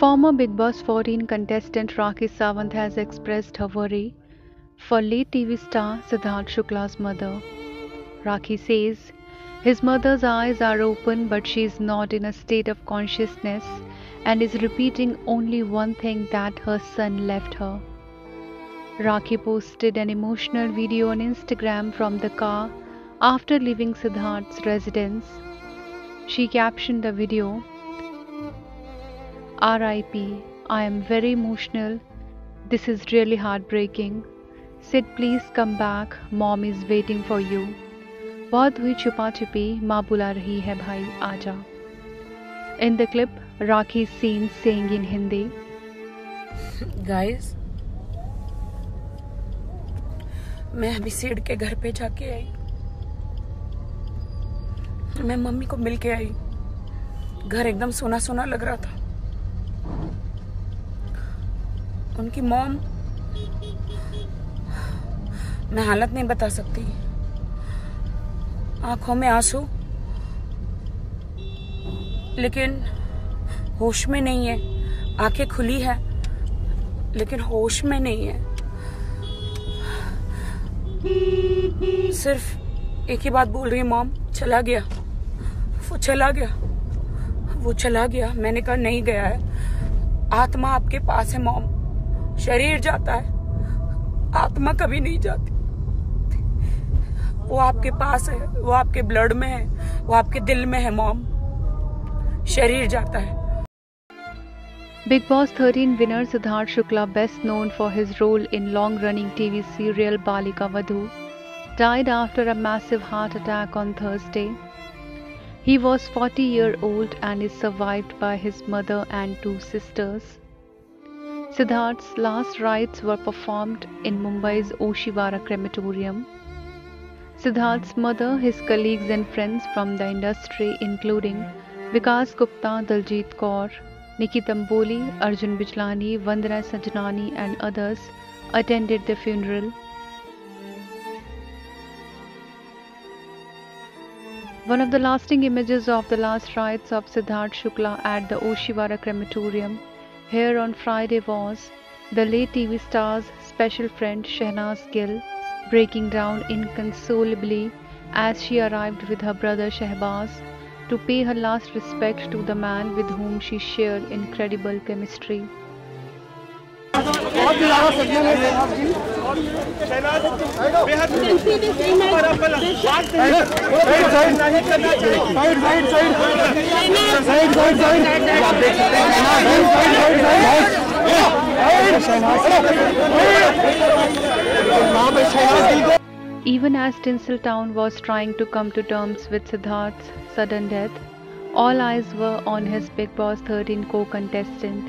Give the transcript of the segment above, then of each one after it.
Former Bigg Boss 14 contestant Rakhi Sawant has expressed her worry for late TV star Sidharth Shukla's mother. Rakhi says his mother's eyes are open but she is not in a state of consciousness and is repeating only one thing, that her son left her. Rakhi posted an emotional video on Instagram from the car after leaving Sidharth's residence. She captioned the video, "RIP, I am very emotional. This is really heartbreaking. Sid, please come back. Mom is waiting for you. बहुत हुई छुपा छुपी, माँ बुला रही है भाई आजा." In the clip, Rakhi is seen saying in Hindi, Guys, मैं अभी सिड के घर पे जाके आई। मैं मम्मी को मिल के आई। घर एकदम सोना सोना लग रहा था। उनकी मॉम, मैं हालत नहीं बता सकती। आंखों में आंसू, लेकिन होश में नहीं है। आंखें खुली है लेकिन होश में नहीं है। सिर्फ एक ही बात बोल रही है, मॉम चला गया, वो चला गया, वो चला गया। मैंने कहा नहीं गया है, आत्मा आपके पास है मॉम। शरीर जाता है, आत्मा कभी नहीं जाती। वो आपके पास है, वो आपके ब्लड में है, वो आपके दिल में है मॉम। शरीर जाता है। Bigg Boss 13 winner Sidharth Shukla, best known for his role in long-running TV serial Balika Vadhu, died after a massive heart attack on Thursday. He was 40-year-old and is survived by his mother and two sisters. Sidharth's last rites were performed in Mumbai's Oshiwara crematorium. Sidharth's mother, his colleagues and friends from the industry including Vikas Gupta, Daljit Kaur, Nikki Tamboli, Arjun Bijlani, Vandana Sajnani and others attended the funeral. One of the lasting images of the last rites of Sidharth Shukla at the Oshiwara crematorium here on Friday was the late TV star's special friend Shehnaz Gill breaking down inconsolably as she arrived with her brother Shehbaz to pay her last respect to the man with whom she shared incredible chemistry. Even as Tinseltown was trying to come to terms with Sidharth's sudden death, all eyes were on his Bigg Boss 13 co-contestant.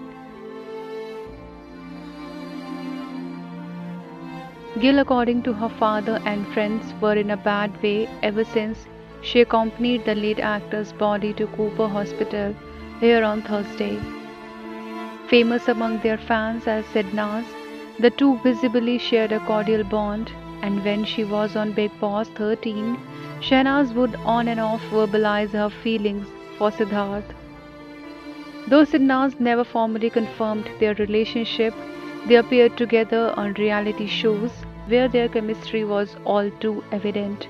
Gill, according to her father and friends, were in a bad way ever since she accompanied the late actor's body to Cooper Hospital here on Thursday. Famous among their fans as Sidnaz, the two visibly shared a cordial bond, and when she was on Bigg Boss 13, Shehnaz would on and off verbalize her feelings for Sidharth. Though Sidnaz never formally confirmed their relationship, they appeared together on reality shows where their chemistry was all too evident.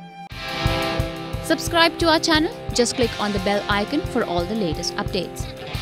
Subscribe to our channel. Just click on the bell icon for all the latest updates.